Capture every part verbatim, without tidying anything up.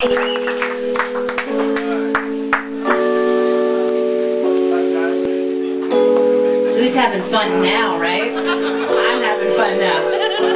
Who's having fun now, right? I'm having fun now.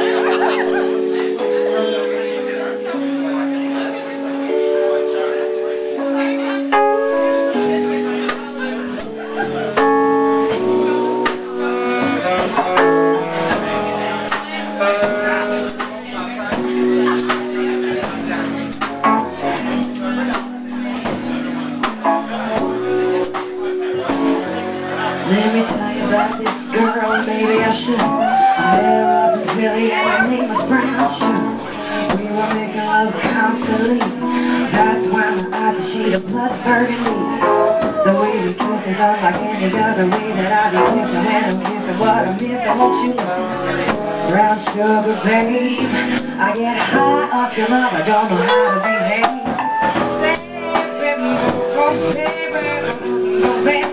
Let me tell you about this girl, maybe I should. I met her up in Philly and her name was Brown. We were making love constantly. That's why my eyes are shade of blood burgundy. The way we kiss is unlike any other way that I be kissing. When I'm kissing what I'm missing, won't you listen? Brown sugar, babe, I get high off your love, I don't know how to behave. Baby, oh baby, oh baby.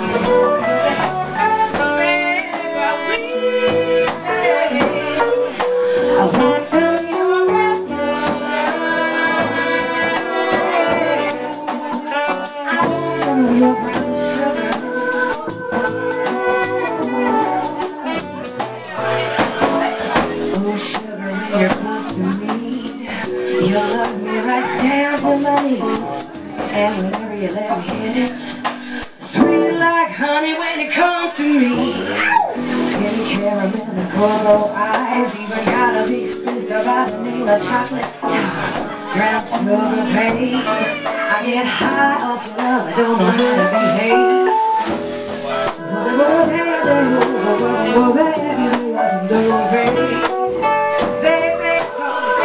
I want some of your breath. I want some of your brown sugar. Oh sugar, when you're close to me, you love me right down to my knees. And whenever you let me hit it, sweet like honey when it comes to me. Skin caramel and coral eyes, even got a big sister by the name of Chocolate Brown sugar, babe, I get high off your love, I don't know how to behave. Oh baby, oh baby, oh baby, baby, oh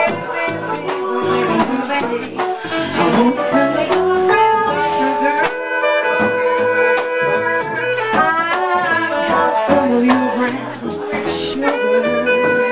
baby, baby, I want some of your brown sugar. I want some of your brown sugar.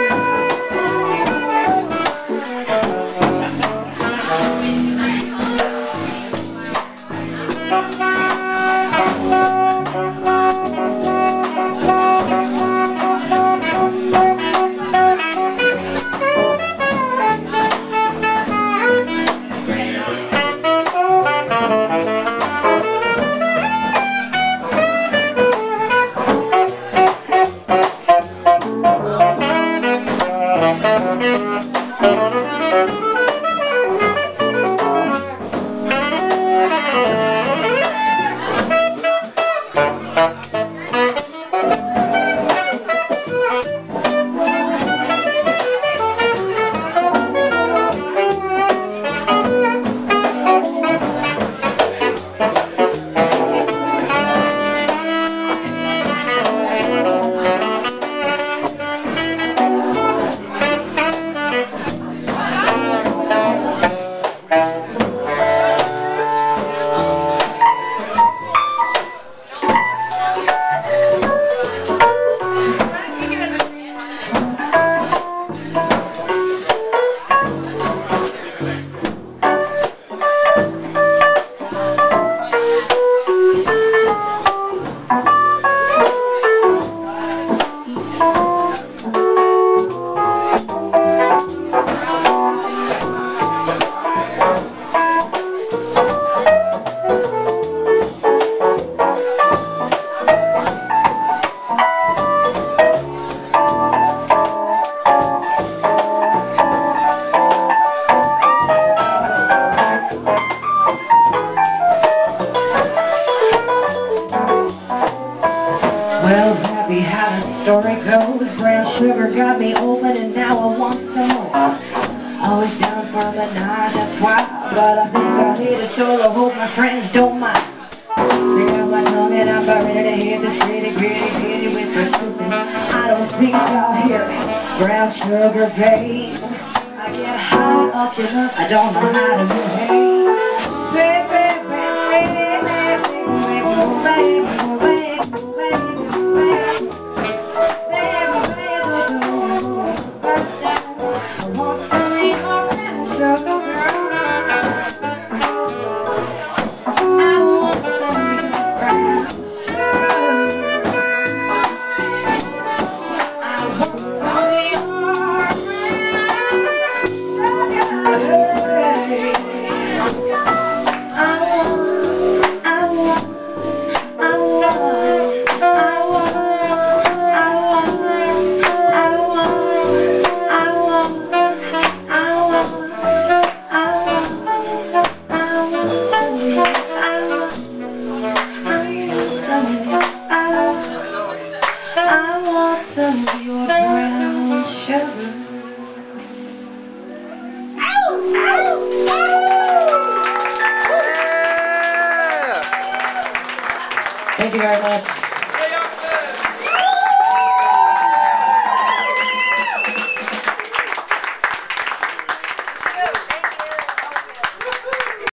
Well, happy how the story goes. Brown sugar got me open and now I want some more. Always down for a menage a trois, but I think I need a solo. Hope my friends don't mind. Stick out my tongue and I'm about ready to hit this pretty, pretty, pretty with persistence. I don't think y'all hear me. Brown sugar, babe, I get high off your love, I don't know how to behave. Baby, baby, baby, baby, baby, baby, baby. Hey. I want some of your brown sugar. Thank you very much.